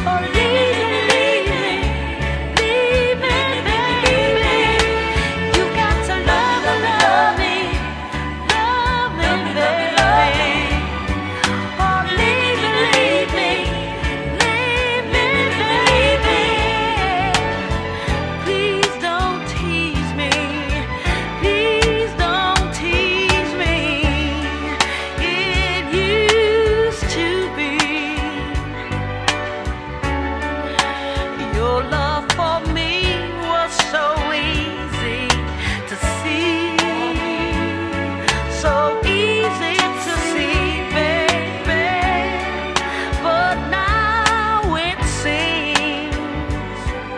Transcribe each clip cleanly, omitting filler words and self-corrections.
Oh, leave me, baby. You got to love me, baby. Oh, leave me, baby. Please don't tease me. Please don't tease me. It used to be your love for me was so easy to see, so easy to see, baby. But now it seems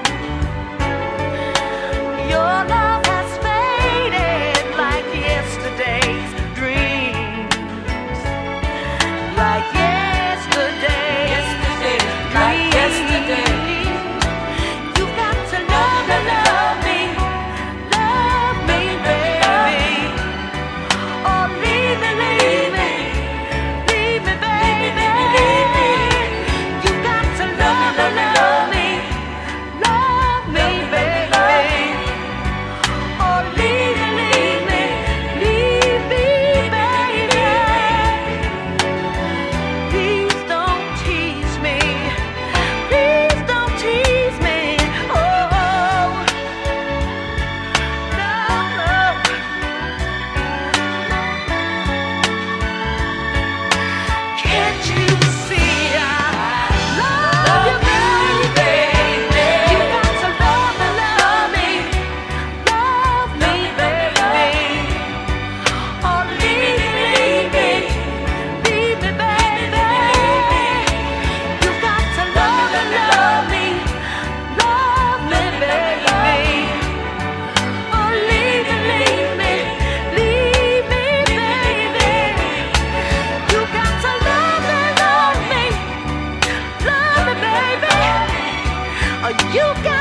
your love has faded like yesterday's dreams, like yesterday's dreams. You got to love me, baby. Oh, leave me, baby. You got to love me, baby. Oh, leave me, baby. Please don't tease me. Please don't tease me. Oh, no. Can't you see I love you, baby? You got to love me, baby. Oh, leave me, baby. You got to love me, baby. Oh, leave me, baby. You got to love me, baby. Oh, you got